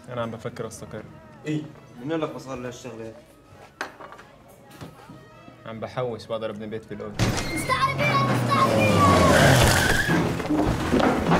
انا عم بفكر استقر. ايه من لك مصاري لهالشغله؟ عم بحوش بقدر ابني بيت في الاردن. مستعربين مستعربين.